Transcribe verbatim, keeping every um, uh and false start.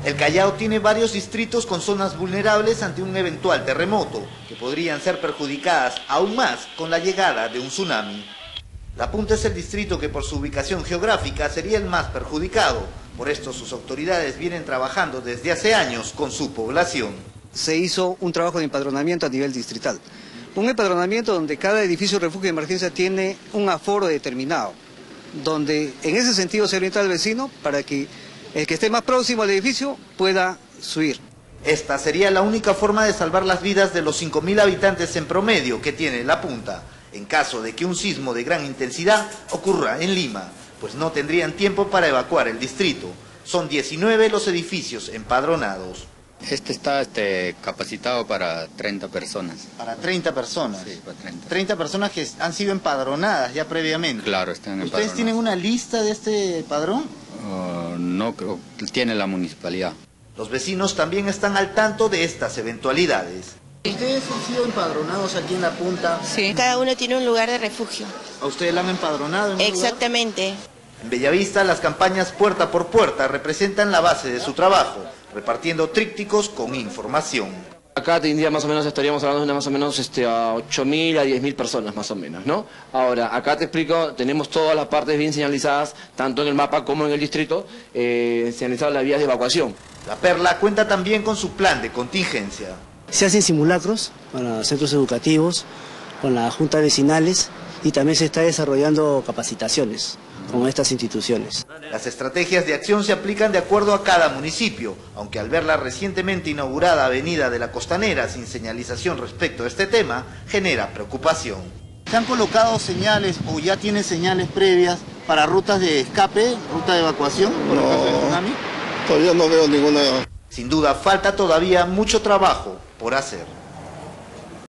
El Callao tiene varios distritos con zonas vulnerables ante un eventual terremoto, que podrían ser perjudicadas aún más con la llegada de un tsunami. La Punta es el distrito que por su ubicación geográfica sería el más perjudicado. Por esto sus autoridades vienen trabajando desde hace años con su población. Se hizo un trabajo de empadronamiento a nivel distrital. Un empadronamiento donde cada edificio de refugio de emergencia tiene un aforo determinado, donde en ese sentido se orienta al vecino para que el que esté más próximo al edificio pueda subir. Esta sería la única forma de salvar las vidas de los cinco mil habitantes en promedio que tiene La Punta, en caso de que un sismo de gran intensidad ocurra en Lima, pues no tendrían tiempo para evacuar el distrito. Son diecinueve los edificios empadronados. Este está este, capacitado para treinta personas. Para treinta personas. Sí, para treinta. treinta personas que han sido empadronadas ya previamente. Claro, están empadronados. ¿Ustedes tienen una lista de este padrón? Uh, no, creo que tiene la municipalidad. Los vecinos también están al tanto de estas eventualidades. ¿Ustedes han sido empadronados aquí en La Punta? Sí. Cada uno tiene un lugar de refugio. ¿A ustedes la han empadronado en un Exactamente. lugar? En Bellavista, las campañas puerta por puerta representan la base de su trabajo, repartiendo trípticos con información. Acá tendría más o menos, estaríamos hablando de más o menos este, a ocho mil a diez mil personas más o menos, ¿no? Ahora, acá te explico, tenemos todas las partes bien señalizadas, tanto en el mapa como en el distrito, eh, señalizadas las vías de evacuación. La Perla cuenta también con su plan de contingencia. Se hacen simulacros para centros educativos, con las juntas vecinales y también se está desarrollando capacitaciones con estas instituciones. Las estrategias de acción se aplican de acuerdo a cada municipio, aunque al ver la recientemente inaugurada avenida de la Costanera sin señalización respecto a este tema, genera preocupación. ¿Se han colocado señales o ya tienen señales previas para rutas de escape, ruta de evacuación por el caso del tsunami? Todavía no veo ninguna. Sin duda falta todavía mucho trabajo por hacer.